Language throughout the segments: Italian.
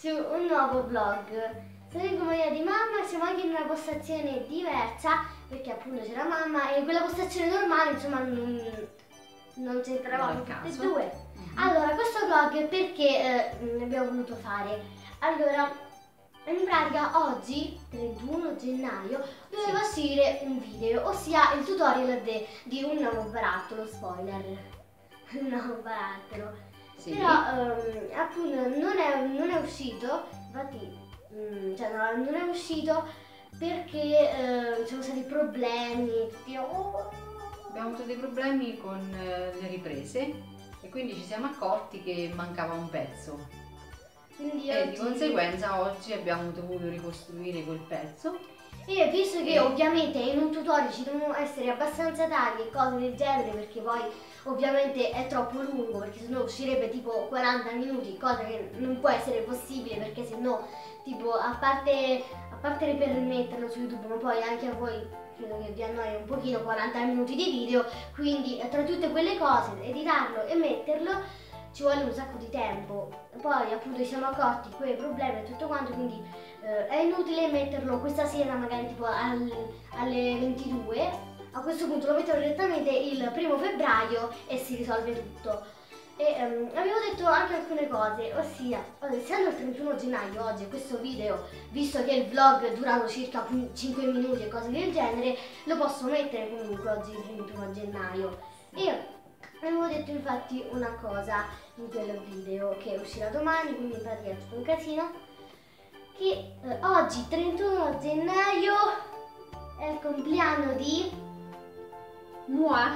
su un nuovo vlog. Sono in compagnia di mamma, siamo anche in una postazione diversa perché appunto c'era mamma e in quella postazione normale insomma non c'entravamo tutte e due. Allora, questo vlog perché ne abbiamo voluto fare? Allora, in pratica oggi, 31 gennaio, doveva uscire un video, ossia il tutorial di un nuovo barattolo, spoiler, un nuovo barattolo. Sì. Però appunto non è uscito, infatti non è uscito perché ci sono stati problemi, abbiamo avuto dei problemi con le riprese e quindi ci siamo accorti che mancava un pezzo. Quindi e di conseguenza oggi abbiamo dovuto ricostruire quel pezzo. E visto che ovviamente in un tutorial ci devono essere abbastanza tagli e cose del genere, perché poi ovviamente è troppo lungo, perché sennò uscirebbe tipo 40 minuti, cosa che non può essere possibile, perché sennò tipo a parte per metterlo su YouTube, ma poi anche a voi credo che vi annoi un pochino 40 minuti di video, quindi tra tutte quelle cose editarlo e metterlo ci vuole un sacco di tempo. Poi appunto ci siamo accorti quei problemi e tutto quanto, quindi è inutile metterlo questa sera magari tipo alle 22. A questo punto lo metterò direttamente il 1° febbraio e si risolve tutto. E avevo detto anche alcune cose, ossia essendo il 31 gennaio oggi questo video, visto che il vlog durava circa 5 minuti e cose del genere, lo posso mettere comunque oggi il 31 gennaio. E avevo detto infatti una cosa in quel video che uscirà domani, quindi in pratica è tutto un casino, che oggi 31 gennaio è il compleanno di Mua.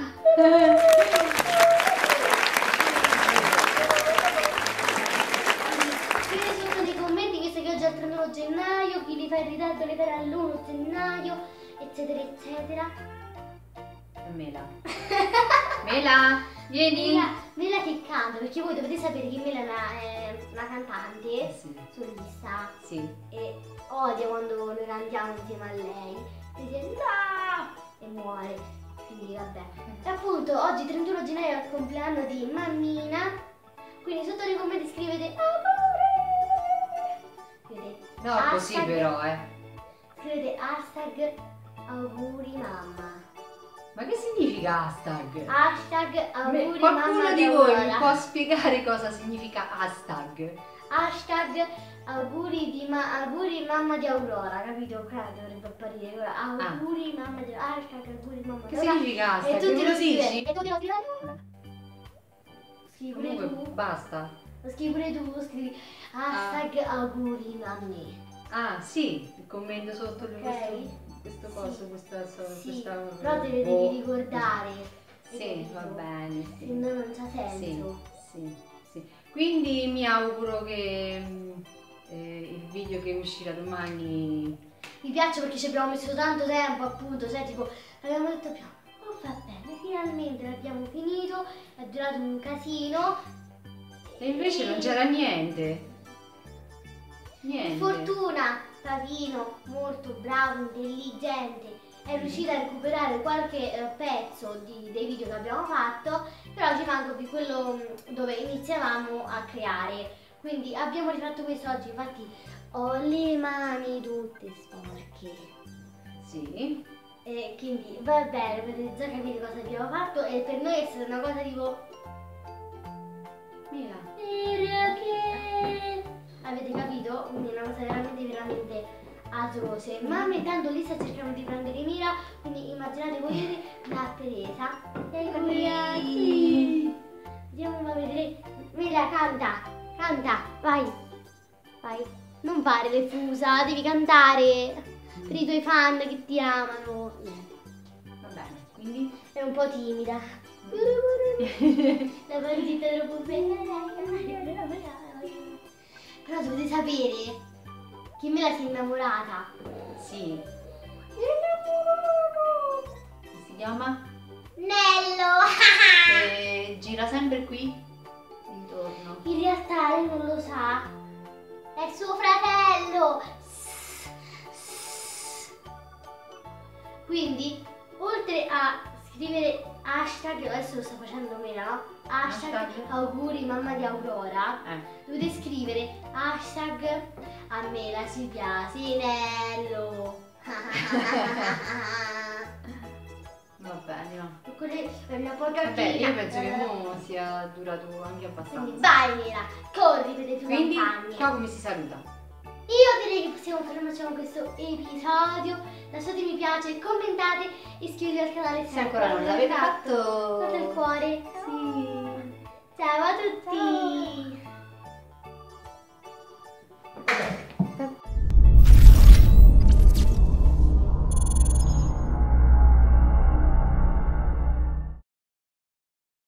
Scrivete sotto nei commenti, visto che oggi è il 31 gennaio, chi li fa in ritardo le farà l'1 gennaio, eccetera eccetera. Mela. Mela, vieni. Mela che canta, perché voi dovete sapere che Mela è una cantante, sì, solista, sì, e odia quando noi cantiamo insieme a lei, dice no e muore, quindi vabbè. E appunto oggi 31 gennaio è il compleanno di mammina, quindi sotto nei commenti scrivete amore, no hashtag, così però scrivete hashtag auguri mamma. Ma che significa hashtag? Hashtag auguri qualcuno mamma di voi mi può spiegare cosa significa hashtag? Hashtag auguri mamma di Aurora, capito? Qua dovrebbe apparire ora. Auguri mamma di Aurora. Hashtag auguri mamma di Aurora. Che significa hashtag? E tu me lo dici? E tu devi scrivere. Scrivi pure tu. Basta. Lo scrivi pure tu, scrivi hashtag auguri mammi. Ah sì, il commento sotto questo coso, sì. questa però te le devi ricordare. Sì, va bene. Sì. Se no non c'ha senso. Sì. Quindi mi auguro che il video che uscirà domani mi piace, perché ci abbiamo messo tanto tempo, appunto, cioè tipo abbiamo detto oh va bene, finalmente l'abbiamo finito, è durato un casino. E invece non c'era niente. Fortuna, Pavino, molto bravo, intelligente, è riuscito a recuperare qualche pezzo dei video che abbiamo fatto, però ci manca più quello dove iniziavamo a creare. Quindi abbiamo rifatto questo oggi, infatti ho le mani tutte sporche. Sì. E quindi va bene, potete già capire cosa abbiamo fatto, e per noi è stata una cosa tipo Mira. Avete capito? Quindi è una cosa veramente atroce. Mamma intanto lì sta cercando di prendere Mira, quindi immaginate voi la presa. Eccoci! Andiamo a vedere. Mira, canta, vai. Non fare le fusa, devi cantare per i tuoi fan che ti amano. Va bene, quindi è un po' timida. La pancetta troppo bella. Però dovete sapere che Mela si è innamorata. Sì. Come si chiama? Nello! E gira sempre qui intorno. In realtà lei non lo sa. È suo fratello. Quindi, oltre a scrivere hashtag, adesso lo sta facendo Mela, no? Hashtag auguri mamma di Aurora, dovete scrivere Hashtag a me la Silvia Asinello. Va bene, va. Quelli è una poca Vabbè, io penso che mo sia durato anche abbastanza. Quindi vai Mela, corri per le tue Quindi, campagne. qua come si saluta? Io direi che possiamo fermarci con questo episodio. Lasciate mi piace, commentate, iscrivetevi al canale Se ancora non l'avete fatto. Fate il cuore. Sì.